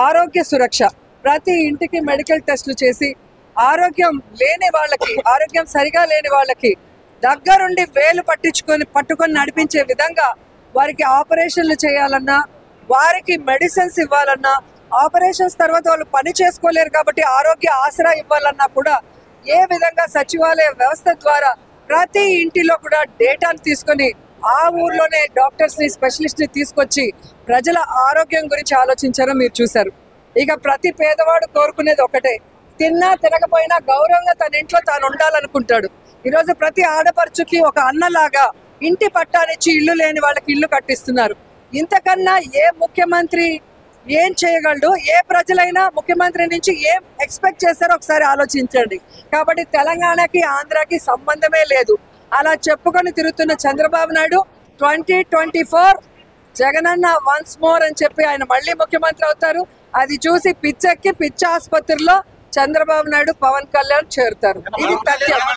ఆరోగ్య సురక్ష, ప్రతి ఇంటికి మెడికల్ టెస్టులు చేసి ఆరోగ్యం లేని వాళ్ళకి, ఆరోగ్యం సరిగా లేని వాళ్ళకి దగ్గరుండి వేలు పట్టుకొని నడిపించే విధంగా వారికి ఆపరేషన్లు చేయాలన్నా, వారికి మెడిసిన్స్ ఇవ్వాలన్నా, ఆపరేషన్స్ తర్వాత వాళ్ళు పని చేసుకోలేరు కాబట్టి ఆరోగ్య ఆసరా ఇవ్వాలన్నా కూడా ఏ విధంగా సచివాలయ వ్యవస్థ ద్వారా ప్రతి ఇంటిలో కూడా డేటాను తీసుకొని ఆ ఊర్లోనే డాక్టర్స్ని, స్పెషలిస్ట్ని తీసుకొచ్చి ప్రజల ఆరోగ్యం గురించి ఆలోచించారో మీరు చూశారు. ఇక ప్రతి పేదవాడు కోరుకునేది ఒకటే, తిన్నా తినకపోయినా గౌరవంగా తన ఇంట్లో తాను ఉండాలనుకుంటాడు. ఈరోజు ప్రతి ఆడపడుచుకి ఒక అన్నలాగా ఇంటి పట్టానిచ్చి ఇల్లు లేని వాళ్ళకి ఇల్లు కట్టిస్తున్నారు. ఇంతకన్నా ఏ ముఖ్యమంత్రి ఏం చేయగలడు? ఏ ప్రజలైనా ముఖ్యమంత్రి నుంచి ఏం ఎక్స్పెక్ట్ చేస్తారో ఒకసారి ఆలోచించండి. కాబట్టి తెలంగాణకి ఆంధ్రాకి సంబంధమే లేదు అలా చెప్పుకొని తిరుగుతున్న చంద్రబాబు నాయుడు 2024 జగనన్న వన్స్ మోర్ అని చెప్పి ఆయన మళ్ళీ ముఖ్యమంత్రి అవుతారు. అది చూసి పిచ్చెక్కి పిచ్చి ఆసుపత్రిలో చంద్రబాబు నాయుడు, పవన్ కళ్యాణ్ చేరుతారు. ఇది తథ్యం.